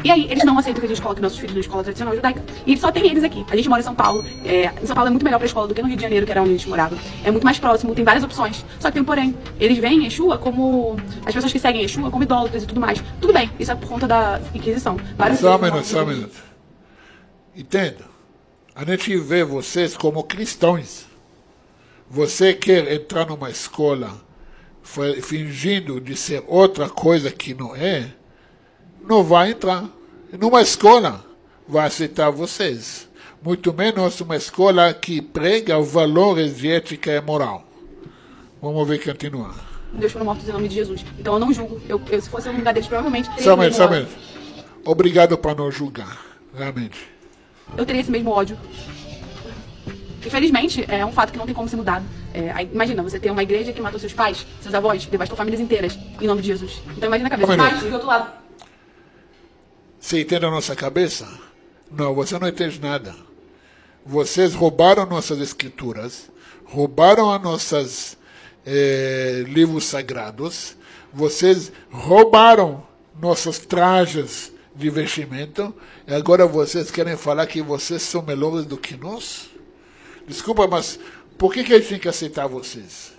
E aí, eles não aceitam que a gente coloque nossos filhos na escola tradicional judaica. E só tem eles aqui. A gente mora em São Paulo. Em São Paulo é muito melhor pra escola do que no Rio de Janeiro, que era onde a gente morava. É muito mais próximo, tem várias opções. Só que tem um porém. Eles veem Yeshua como... As pessoas que seguem Yeshua como idólatras e tudo mais. Tudo bem, isso é por conta da Inquisição. Só um minuto. Entenda. A gente vê vocês como cristãos. Você quer entrar numa escola fingindo de ser outra coisa que não é, não vai entrar. Numa escola vai aceitar vocês. Muito menos uma escola que prega valores de ética e moral. Vamos ver continuar. Deus foram mortos em nome de Jesus. Então eu não julgo. Eu se fosse no lugar deles, provavelmente... Só mesmo. Obrigado por não julgar. Realmente. Eu teria esse mesmo ódio. Infelizmente, é um fato que não tem como ser mudado. Imagina, você ter uma igreja que matou seus pais, seus avós, devastou famílias inteiras, em nome de Jesus. Então imagina a cabeça. Mas, do outro lado... Você entende a nossa cabeça? Não, você não entende nada. Vocês roubaram nossas escrituras, roubaram as nossas livros sagrados, vocês roubaram nossos trajes de vestimento, e agora vocês querem falar que vocês são melhores do que nós? Desculpa, mas por que a gente tem que aceitar vocês?